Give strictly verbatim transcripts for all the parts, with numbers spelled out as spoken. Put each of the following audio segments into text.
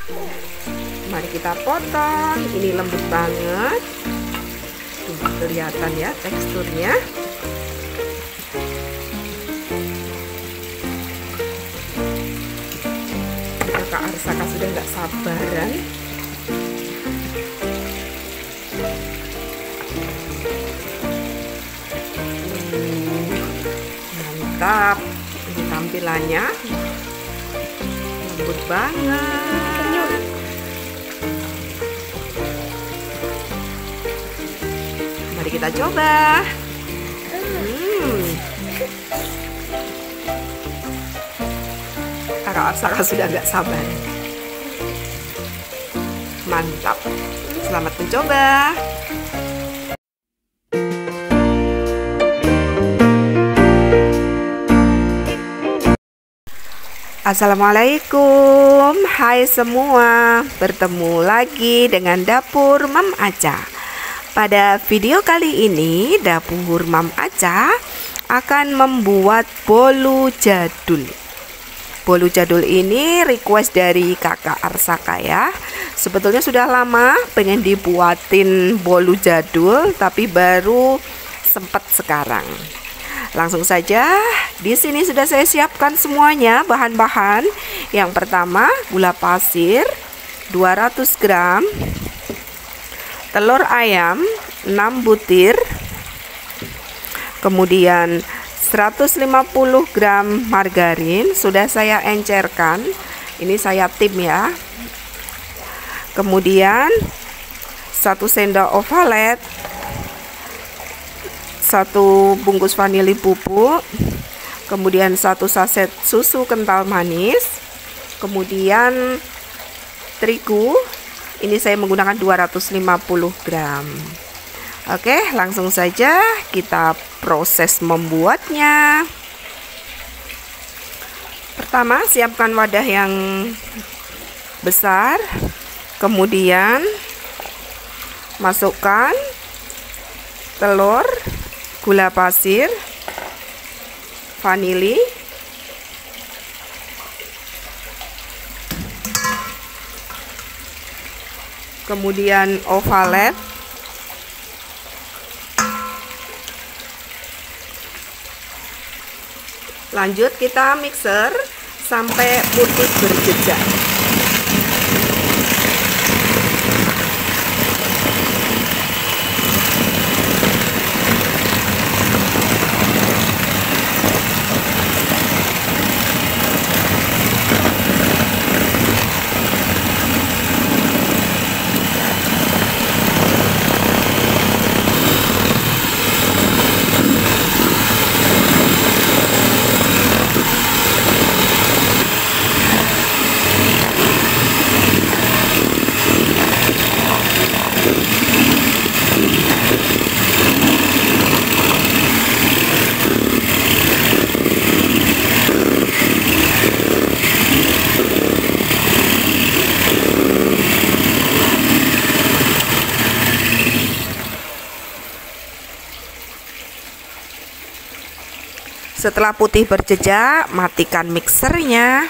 Mari kita potong. Ini lembut banget. Tuh, kelihatan ya teksturnya. Kakak Arsaka sudah nggak sabaran. Hmm, mantap. Ini tampilannya lembut banget. Mari kita coba. Hmm. Kakak Arsaka sudah gak sabar. Mantap. Selamat mencoba. Assalamualaikum. Hai semua. Bertemu lagi dengan Dapur Mam Aca. Pada video kali ini Dapur Mam Aca akan membuat bolu jadul. Bolu jadul ini request dari Kakak Arsaka ya. Sebetulnya sudah lama pengen dibuatin bolu jadul, tapi baru sempat sekarang. Langsung saja, di sini sudah saya siapkan semuanya bahan-bahan. Yang pertama, gula pasir dua ratus gram, telur ayam enam butir, kemudian seratus lima puluh gram margarin sudah saya encerkan. Ini saya tim ya. Kemudian satu sendok ovalet, satu bungkus vanili bubuk, kemudian satu saset susu kental manis, kemudian terigu. Ini saya menggunakan dua ratus lima puluh gram. Oke, langsung saja kita proses membuatnya. Pertama, siapkan wadah yang besar, kemudian masukkan telur, gula pasir, vanili, kemudian ovalet, lanjut kita mixer sampai putih berjejak. Setelah putih berjejak, matikan mixernya.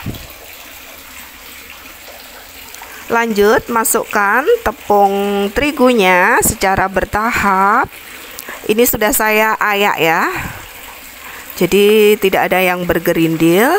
Lanjut, masukkan tepung terigunya secara bertahap. Ini sudah saya ayak ya, jadi tidak ada yang bergerindil.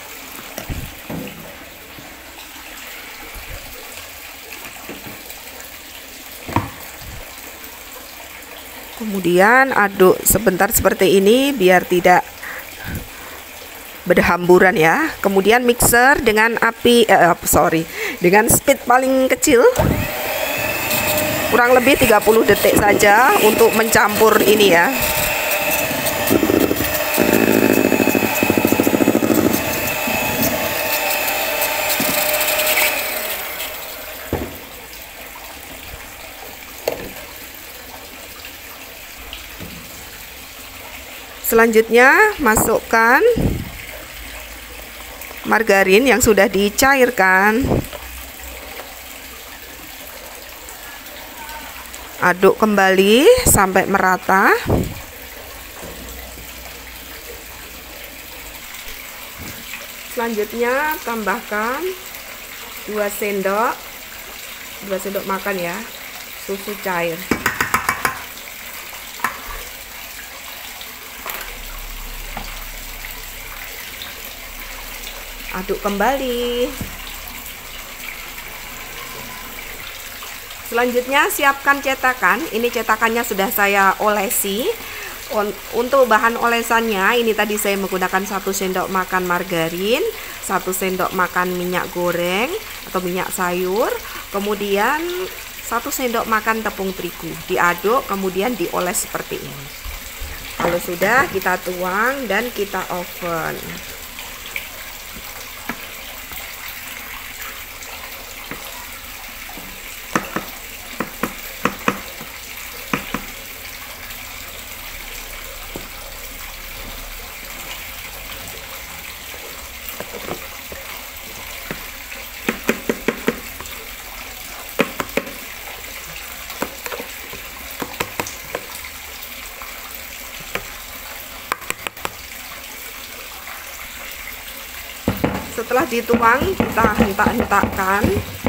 Kemudian aduk sebentar seperti ini biar tidak berhamburan ya. Kemudian mixer dengan api eh, sorry dengan speed paling kecil, kurang lebih tiga puluh detik saja untuk mencampur ini ya. Selanjutnya masukkan margarin yang sudah dicairkan. Aduk kembali sampai merata. Selanjutnya tambahkan dua sendok dua sendok makan ya susu cair. Aduk kembali. Selanjutnya siapkan cetakan. Ini cetakannya sudah saya olesi. Untuk bahan olesannya ini tadi saya menggunakan satu sendok makan margarin, satu sendok makan minyak goreng atau minyak sayur, kemudian satu sendok makan tepung terigu. Diaduk kemudian dioles seperti ini. Kalau sudah kita tuang dan kita oven. Setelah dituang, kita hentak-hentakkan.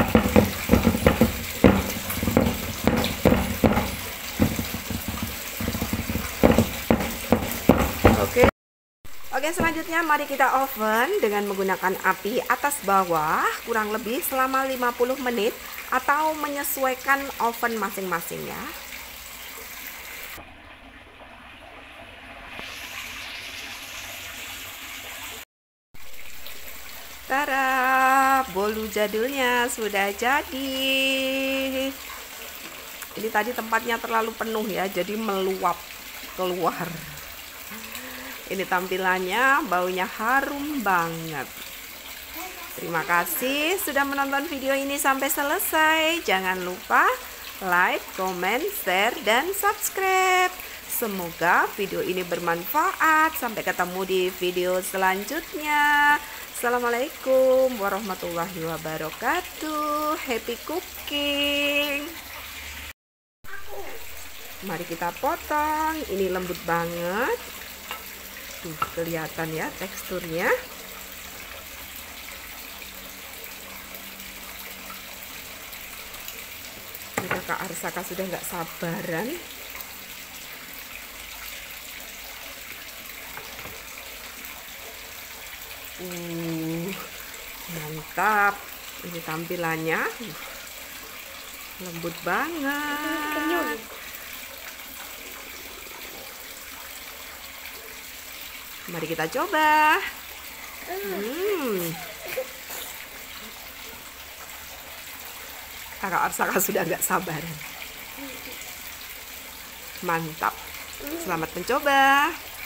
Oke. Oke, selanjutnya mari kita oven dengan menggunakan api atas bawah kurang lebih selama lima puluh menit atau menyesuaikan oven masing-masing ya. Tara, bolu jadulnya sudah jadi. Ini tadi tempatnya terlalu penuh ya, jadi meluap keluar. Ini tampilannya, baunya harum banget. Terima kasih sudah menonton video ini sampai selesai. Jangan lupa like, comment, share, dan subscribe. Semoga video ini bermanfaat. Sampai ketemu di video selanjutnya. Assalamualaikum warahmatullahi wabarakatuh. Happy cooking. Mari kita potong. Ini lembut banget. Tuh, kelihatan ya teksturnya. Ini Kakak Arsaka sudah nggak sabaran. Uh, mantap. Ini tampilannya uh, lembut banget. Mari kita coba. Hmm. Kakak Arsaka sudah nggak sabaran. Mantap. Selamat mencoba.